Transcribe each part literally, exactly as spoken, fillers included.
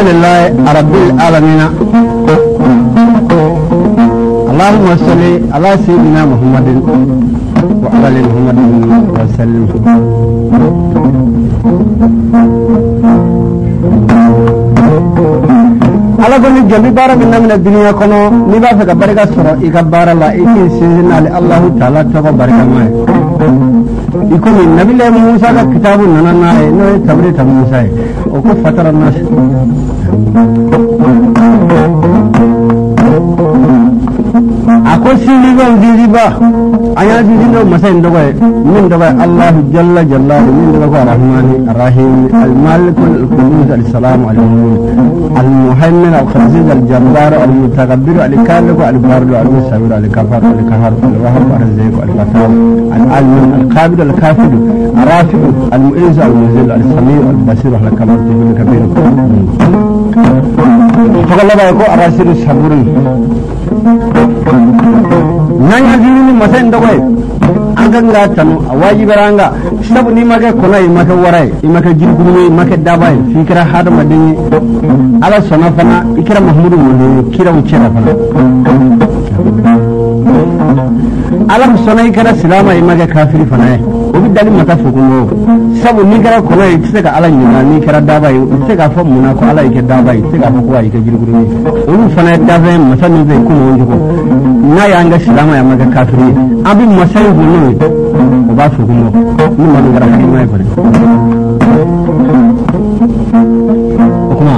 لله رب العالمين اللهم صل على سيدنا محمد وعلى ال محمد وسلم. ala goni jami bara min namina dunya kono ni ba fa ka baraka soro i ka bara la i ki sinna li allah taala to ko baraka mai iko ni nabi le musa ka kitabu nanana e no tabri tam musa e o ko fatara nas ako sini ba diri ba aya diri no masai ndo ko min ndo ba allah jalla jalla min ndo ko rahmani arrahim al malik al qudus al salam alayhi al muhaymin al khaziz al jabbar al mutakabbir al khalq al barr al musawwir al kafar al kahar al wahhab al razzaq al fatah al alim al qabid al kafir al rafi al mu'iz al muzil al sami' al basir al kamal al kabir فقال الله يقول أراسل الصبرين nanya dini masan dawai anga ngatanu awaji baranga sabu ni maka kona imaka warai imaka jirguni imaka dabai fikra hada madini ala sonafana ikra mahmudu mun kira ucera fana ala sona ikra salama imaka kafiri fana obi dali mata fukuno sabu ni kara kona itaka ala nyina ni kara dabai itaka fa muna ko ala ike dabai itaka fa ko ike jirguni onu fana dabai masan ni ko wonjo na yanga salama ya maka kafiri abi masai bunu o ba su kuma ni ma ngara kai mai bare kuma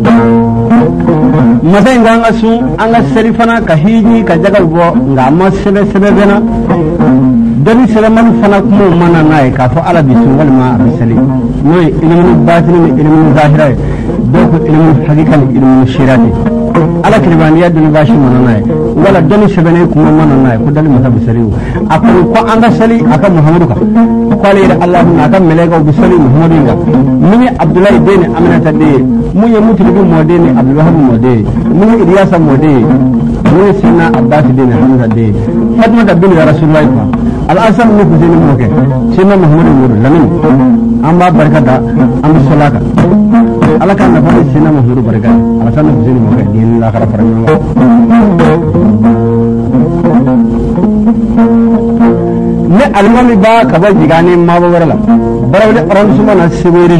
masai nganga su anga serifana ka hiji ka jagal bo ngama sebe sebe bena dani selaman fana kuma mana nai ka fo ala bisu wal ma bisali no ilmu batini ilmu zahira doko ilmu haqiqan ilmu shirati ala kiribaniya dun bashi mana nai wala dani sebene kuma mana nai ko dali mata bisariu akon ko anga sali aka muhammadu ka ko le allah na ka melega bisali muhammadu ga mini abdullahi bin aminata de mun ya mutu bi mode ne abdullah mode mun idiyasa mode mun sina abbas bin hamza de fatma da bin rasulullah ko al asam ni kuzini moke sina muhammadu mur lamin amba barkata am salaka ala kan na fara sina muhammadu barka ala san kuzini moke din la khara faranga ne almami ba ka ba jigane ma ba warala barawde ran suma na sibiri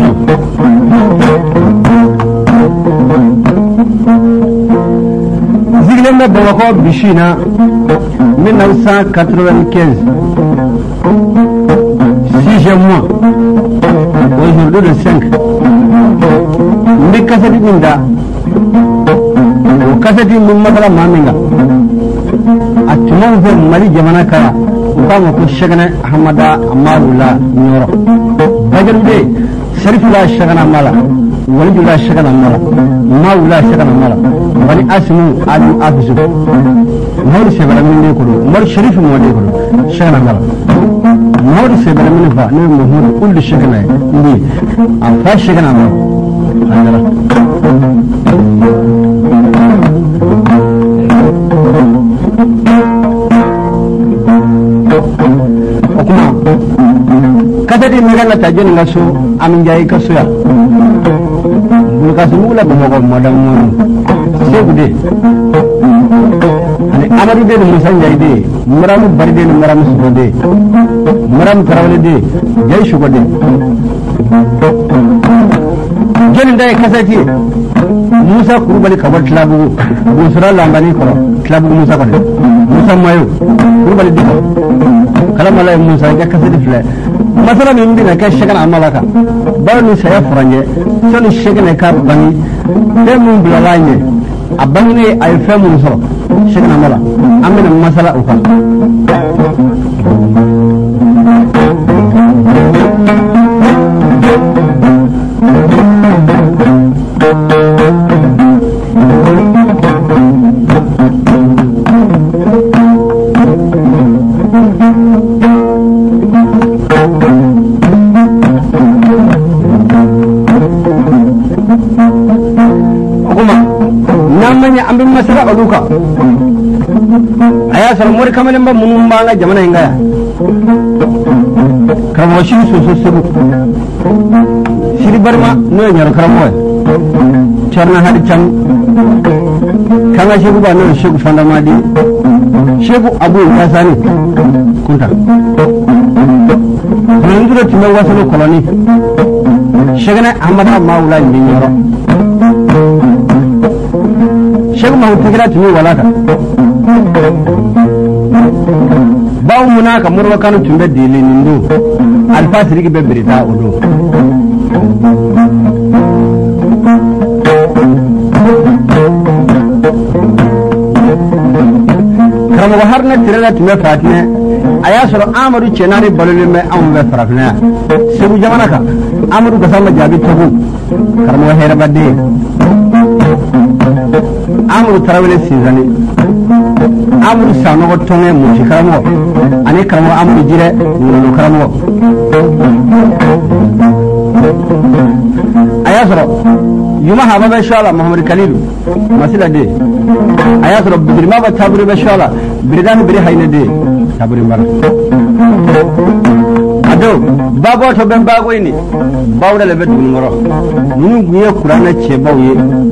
zigle na ba ko bishina mille neuf cent quatre-vingt-quinze sixième mois aujourd'hui le cinq ndi kasati minda o kasati min masala maminga atuma fe mali jamana kaya kama ko shagana hamada amarula nyoro bajarde sharifula shagana mala walidula shagana mala maula shagana mala wali asmu alim afisu mawri sebara min ko mar sharif mode ko shagana mala mawri sebara min fa ne muhammad kullu shagana ni afa shagana mala andara okuma kadadi megala tajeni ngaso amin jayi kasuya bulkasu mula bomo madam segude ani amadu de musan jayi de muramu barde ni muramu subode muramu tarawle de jayi shugode jeni dai kasati musa kurubali kabar klabu busra lambani ko klabu musa ko musa mayo kurubali de kala malay musa ga kasati fle masala min bina ka shagana amalaka bani saya franje soni shagana ka bani de mun bilalanye abani ay famu so shagana amala amina masala uka ambin masara aluka aya sar mor kamanin ba munun ba nga jamana ingaya karamo shi so so so shiri barma no nyar karamo charna hadi cham kanga shegu ba no shegu fandamadi shegu abu yasani kunta nandura timbe wasalo koloni shegana amada maula ndinyoro shegu ma utigira tumi walaka bawo munaka murwa kanu tumbe dile nindu alfasiri ki be berita odo karamo harna tirala tumbe fatne aya soro amadu chenari balole me ambe farafna sebu jamana ka amadu gasama jabi tabu karamo hera badde amadu tarawele sizani amadu sanogo tonge muti karamo ani karamo amadu jire nulu karamo aya soro yuma haba be shala muhammad kalilu masila de aya soro bidrima ba taburi be shala biridani biri hayne de taburi mara ado babo to ben bago ini bawda le bedu ngoro nunu guye qur'ana che bawye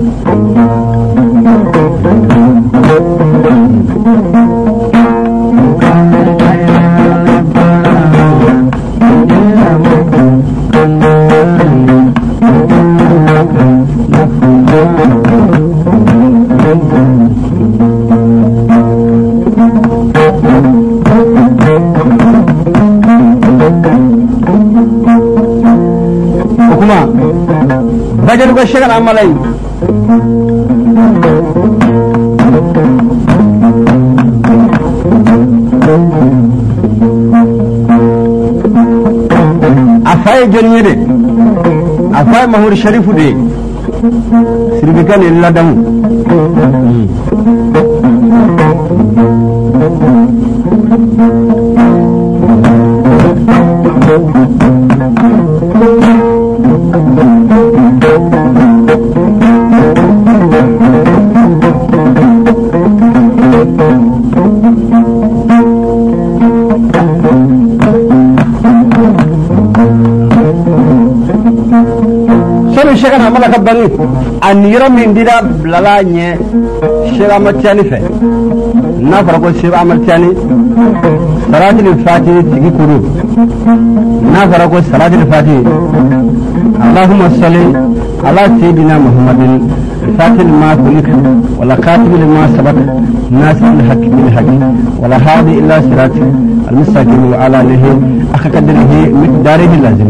bajar ko shegal amalay afay jonni de afay mahmoud sharifu de sirbikan illa dam shegan amala ka bangi an yiro min dida blalanye shega matiani fe na fara ko shega matiani salatul fatihi tigi kuru na fara ko salatul fatihi allahumma salli ala sayyidina muhammadin fatil ma kulik wala katib lima sabaq nasir al haqq bil haqq wala hadi illa sirat al mustaqim wa ala alihi akakadrihi miqdarihi lazim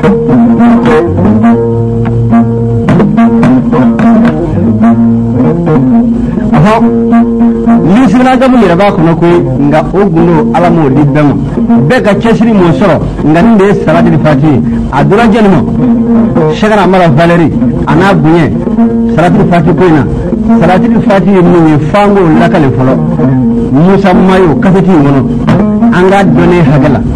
lisina gamu yɛrɛ b'a kɔnɔ koyi nka o gundo ala m'o di bɛɛ ma bɛɛ ka cɛsiri m'o sɔrɔ nka nin de ye salatul fatihi a dora jɛni ma shagana mara valeri a n'a bonya salatul fatihi ko in na salatul fatihi ye min ye fango lakale fɔlɔ musa mayo kasɛti in kɔnɔ an k'a dɔnnen hakɛ la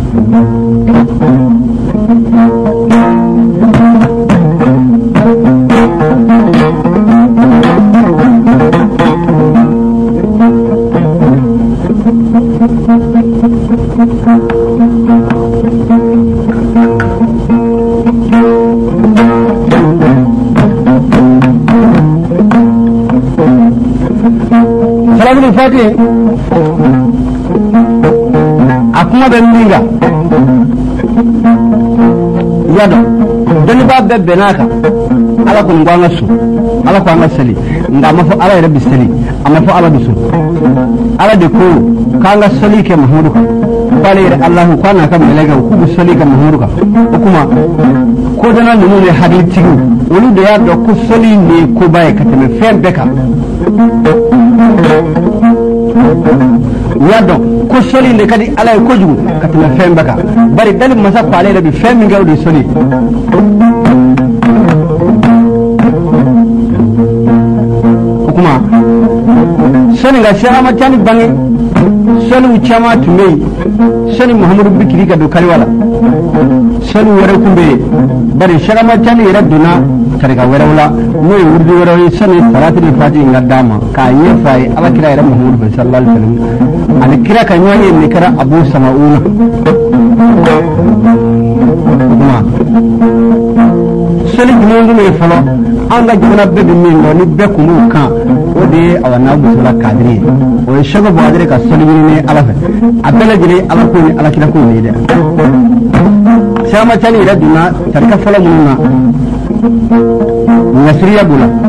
salatul fatihi akuma be minga yado dani ba be benaka ala ko ngwa ngasu ala ko ngasali ndama fo ala rabbi sali amma fo ala bisu ala de ko kanga sali ke mahmuduka bale allah ko na kam melega ku bu sali ke mahmuduka kuma ko dana nunu ne hadith tigu woni de ya do ku sali ne ko baye katame fen beka yado ko soli ne kadi ala ko jugu katuma fem baka bari dal masa pale rabbi fem mi gawdi soli kuma soni ga shama tani bangi soni uchama tumei soni muhammadu bikiri ga do kaliwala soni wara kumbe bari shama tani radduna tarika wala no wurdi wara soni salatul fatihi ngadama ka yefai ala kira ira muhammadu sallallahu alaihi wasallam ani kira ka nyoye ni kira abu samauna kuma seli jumɛn kun ye fɔlɔ an ka jamana bɛɛ bɛ min dɔn ni bɛɛ kun b'u kan o de ye awa n'a musola kadiri ye o ye Seko Bakari ka seli ɲini ala fɛ a bɛɛ lajɛlen ala ko ni alakira ko de ye dɛ Siyama Cani yɛrɛ donna tarika fɔlɔ minnu na ŋasiriya b'o la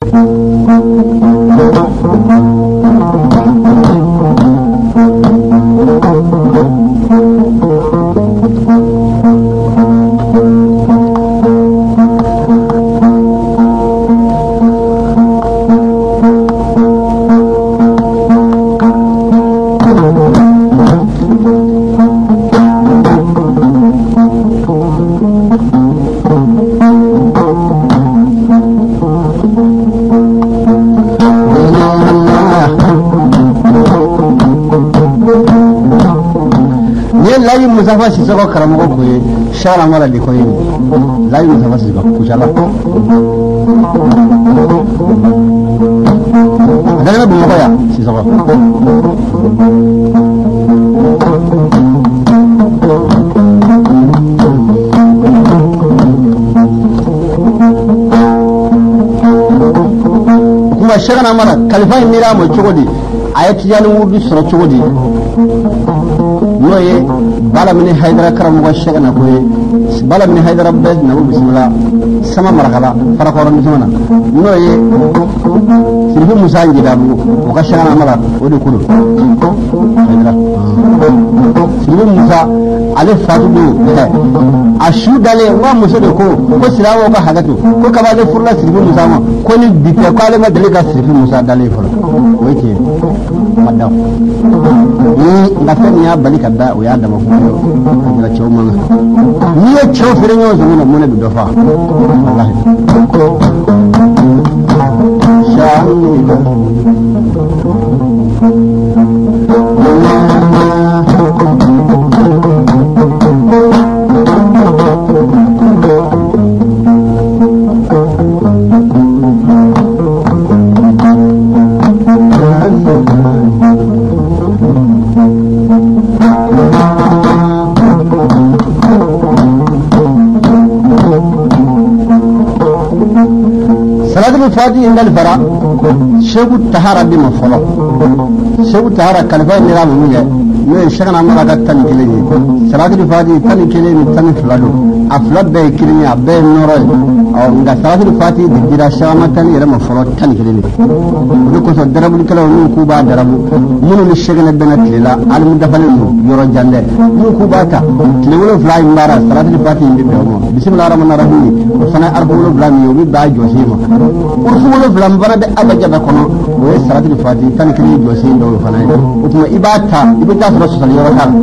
Musafa si sɔgɔ karamɔgɔ ko ye sara mala de ko ye layi Musafa si sɔgɔ kucala a daga Bamakɔ ya si sɔgɔ kuma sara mala kalifa in mira mo cogo di a ye tijani wudu sɔrɔ cogo di n'o ye bala mini haydara karamɔgɔ shagana ko ye bala mini haydara bɛɛ na ko bisimila sama marakala farakɔrɔni jamana n'o ye sirifu musa njidabugu o ka shagana mala o de kudo haydara sirifu musa ale fatu don a su dalen wa muso de ko ko sirawo ka hakatu ko kaba ale furula sirifu musa ma ko ni bite ko ale ma deli ka sirifu musa dalen fɔlɔ o ye tiɲɛ madaw ni nga fɛn min y'a bali ka da o y'a dama ko a jira cɛw man kan n'i ye cɛw feere ɲɔgɔn sɔrɔ na mun de bɛ dɔ fa walahi fati indal fara shegu tahara bi mafolo shegu tahara kalfa nira mu ne ne shagana mara ka tan kile ni salatu fati tan kile ni tan flado aflad be kirni abbe noro aw nga salatu fati dira shama tan ira mafolo tan kile ni ko ko so darabu kala nu ku ba darabu munu ni shagana bena kila al mudafal yoro jande nu ku ba ta kile wolo fly mbara salatu fati indi be mo bismillahir rahmanir rahim fana arbulu blami yobi ba josima urfulu blam bara de abaja da kono o ye salatu fati tan kile josi do fana o tuma ibata ibata so so yoro kan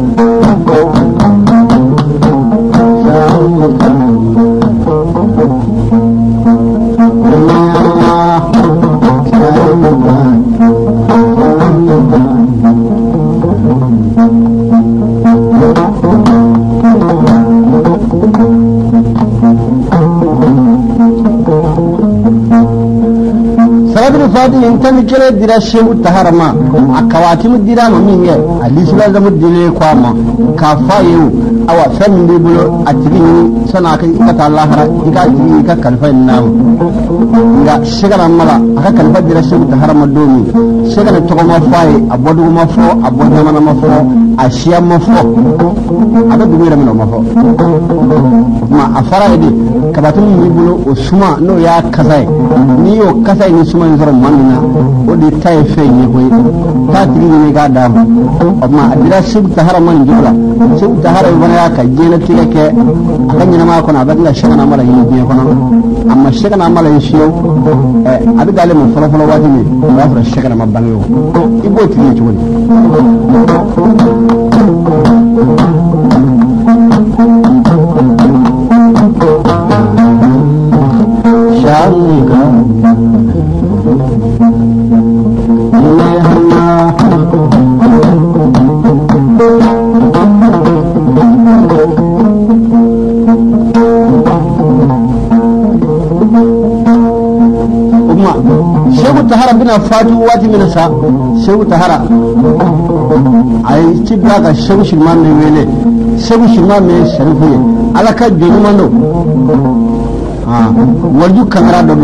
fadi intan kire dira shehu taharama akawati mudira no minge alisla zamu dire kwa ma ka fayu awa fam de bulo atigi sana kai kata allahara iga tigi ka kalfa nawo nga shigala mala aka kalfa dira shehu taharama domi shigala to ma fayi abodu ma fo abodu mana ma fo ashiya ma fo aba dumira mina ma fo ma afara ide kabatu mi bulo o suma no ya kasai ni yo kasai ni suma nzoro manina o di tay fe ni koy ta tiri ni ga dam amma adira shib tahara man jula shib tahara bana ya ka jena tiga ke kan ni ma ko na badla shagana mala yi je ko amma shagana mala yi shiyo eh abi dale mu folo folo wadi ni wa fara shagana ma banyo ibo tiri ci woni shanga tahara bina fatu wati mina sa shehu tahara ay ci blaga shehu shirman me wele shehu shirman me sharifu ala ka jeni mando ah waju kamera dodo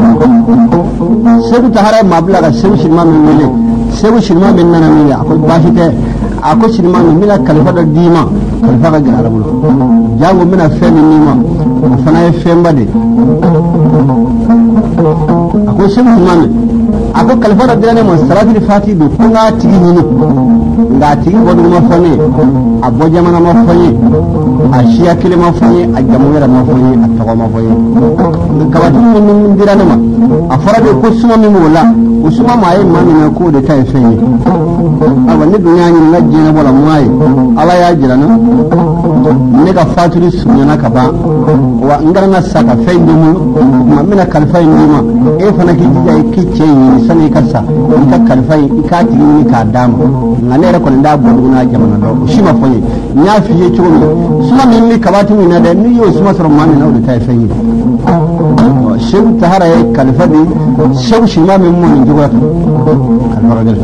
shehu tahara ma blaga shehu shirman me wele shehu shirman me nana me ako bashite ako shirman me mila kalfa da dima kalfa ga gara bulo jango mina femi nima fana e fembade ako shin man ako kalifa da dane mon salatul fati do ko nga tigi ni nga tigi bodu ma fone abo jamana ma fone a shiya kile ma fone a jamura ma fone a tawa ma fone gabatu mun dirane ma a farade ko suma mi mola usuma ma yi mami na ko da tai fenye aba ni dunya ni najje na bola mai ala ya jira na ne ga faturi sunya ka ba wa ngara na saka fendi mu ma mina kalfa ni ma e fana ki ji ki ce ni sani kasa ika kalfa ika tigi ni ka dama ngane ra ko nda bodu na jamana do shi ma fonye nya fiye ci ko suma min ni kabati ni na da ni yo suma sar mami na da tai fenye shehu tahara ya kalfa bi shehu shi ma min mun ji wata kalfa rajul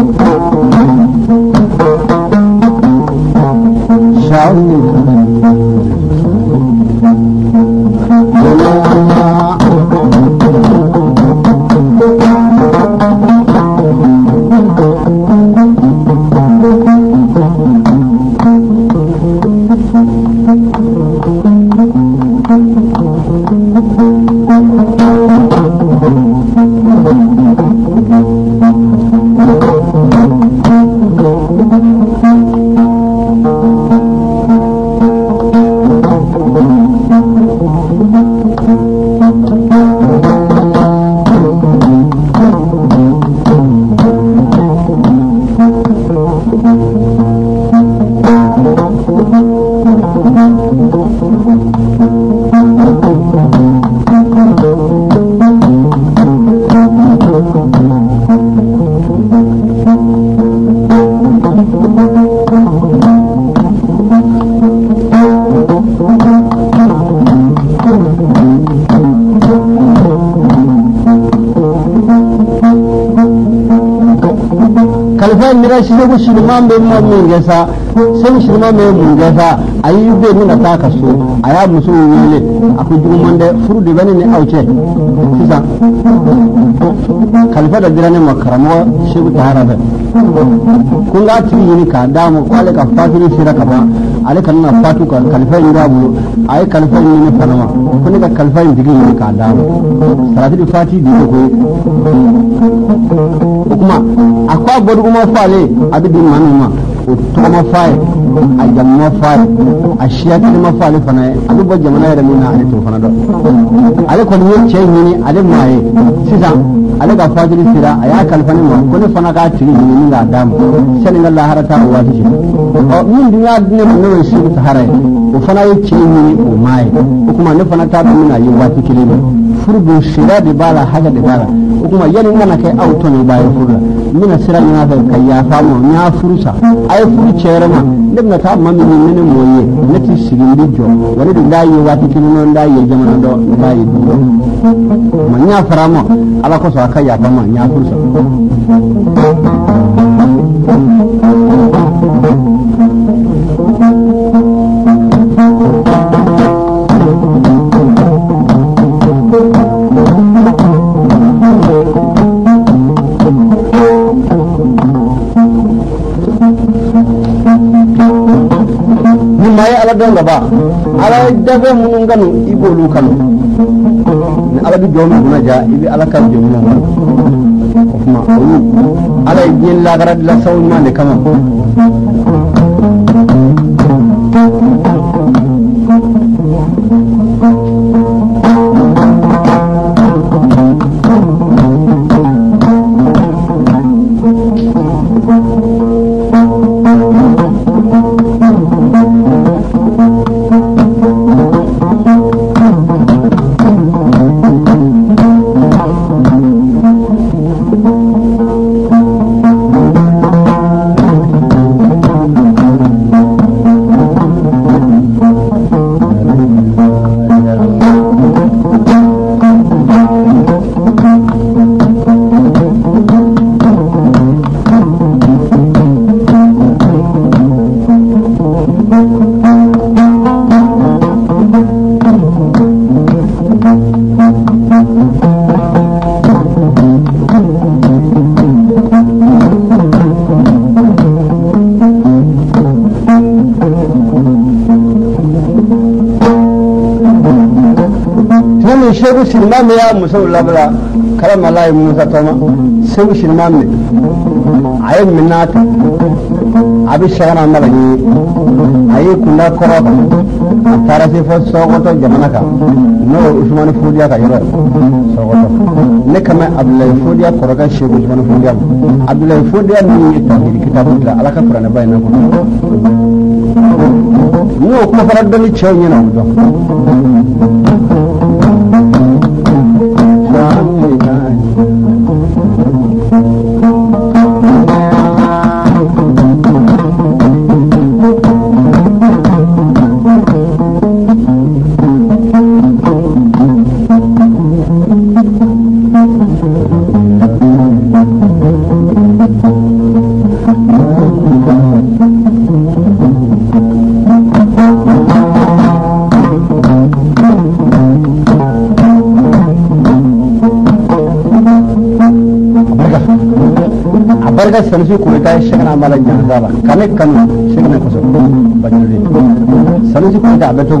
shawu shigo shirman bai mu mun gasa sai shirman mai mun gasa ayi bai nuna ta kaso aya musu wele akwai juman da furu da bane ne auce kisa kalfa da dirane makaramo shigo ta harabe kun ga tiri ni ka da mu kwale ka fatiri shira ka ba alaka na fatu ka kalfa ni da bu ayi kalfa ni ne fanama kun ga kalfa ni digi ni ka da mu salatu fati di ko kuma akwa bodu kuma fale abidi manuma o toma fai a jamma fai a shiyaki ma fale fana abu bo jamana ya mina ale to fana do ale ko ni ce ni ale mai sisa ale ga fadiri sira aya kalfani ma ko ne fana ga tiri ni ga dam sai ni Allah harata wa ti o min dunya ne mun ne shi ta harai o fana yi ce ni o mai kuma ne fana ta mina yi wa ti kile furbu shira de bala haga de bala kuma yani mana kai auto ne bayan furla mina sira ina da kai ya famu nya furusa ai furu cere ma dibna ta mammi ni ne moye nati sigin dijo wani da layi wati kin non da yi jamana do layi do ma nya faramo ala ko so kai ya fama nya furusa don gaba ala dabe mun ganu ibo lukan ni ala bi jomi buna ja ibi ala kan jomi mun kuma ayu ala yin la garad la sawun ma ne kama shehu silma me ya musul labla kala malai musa toma shehu silma me ayi minata abi shagana malani ayi kunda koroba tara se fo sogoto jamana ka no usman fudiya ka yoro sogoto ne kama abdullahi fudiya koroga shehu usman fudiya abdullahi fudiya ni tawhid kitabu la alaka qur'ana bayna ko no ko faraddo ni chewnya na do barga sansu ko ta shagana malan jazaba kane kanu shagana ko so bajuli sansu ko ta abeto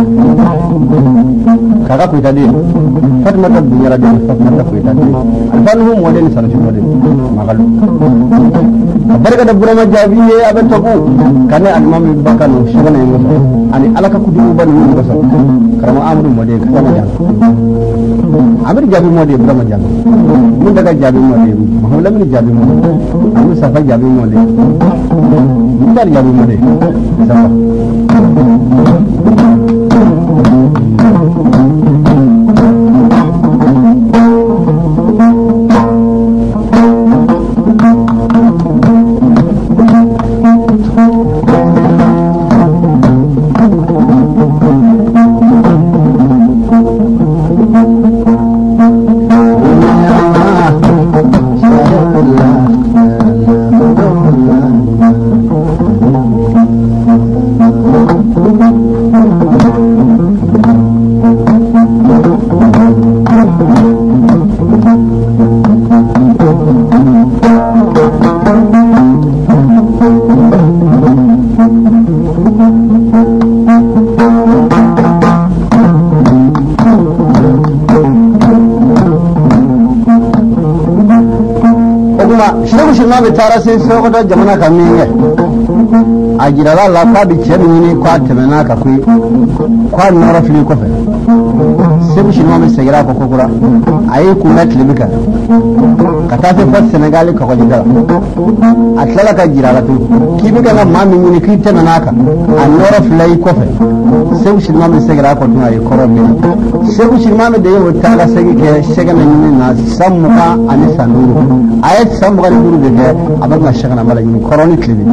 kaga ko ta de fatma ta dunyara de fatma ta ko ta de alfanu model sansu model magalu barga da burama jabiye abeto ko kane almam bakano shagana yo ani alaka ku du ban ni ko so karama amru model kama jang amir jabi model burama jang mun daga jabi model mahulam ni jabi model Aku sahaja jabi mole, bukan jabi mole, siapa? Tara sai so da jamana kamin a girala la kwa bi ce ni kwa temena ka kui kwa nora fili ko fe sai bi shi no mi segira ko kokura ayi ku na tilbika ka ta fe fas Senegal ka ko jidara atlala ka girala tu ki bi ga ma min ni ki temena ka a nora fili ko fe sai bi shi no mi segira ko tuna yi koro mi sai bi shi ma mi da yau ta la segi ke shega na ni na samuka ani sanuru ayat samuka ni duru de abang nggak shagana malah ini koroni klinik.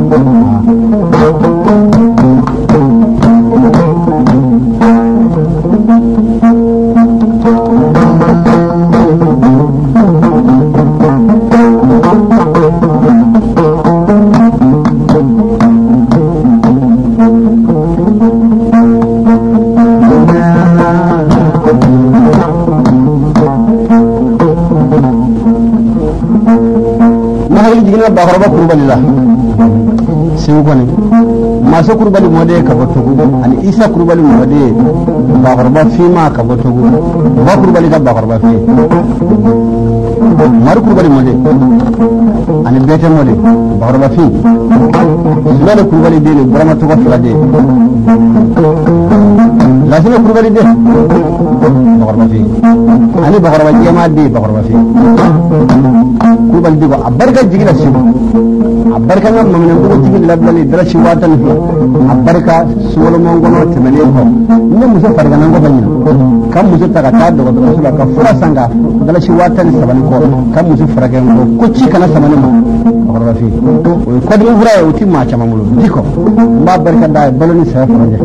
Bahwa kurbani lah, siapa ni? Masuk kurbani mode kabotogu, ani isa kurbani mode bahwa fima kabotogu, bahwa kurbani ka bahwa fi. Maru kurbani mode, ani bete mode bahwa fi. Sudah kurbani deh, berapa tu kau sudah deh. Lazim kurbani deh, bahwa fi. Ani bahwa jema deh bahwa fi. Kurbani deh, abar ka jigila siapa? Abarka ngam mamina ko jigil lablali dara ci watan fi abarka solo mongono temene ko ne muso farga nango banyina kam muso taga ta do do sula ka fura sanga dara ci watan sabani ko kam muso farga ngo ko ci kana samani mo ko rafi ko dum fura o ti ma chama mulo diko ba barka da baloni sa faraje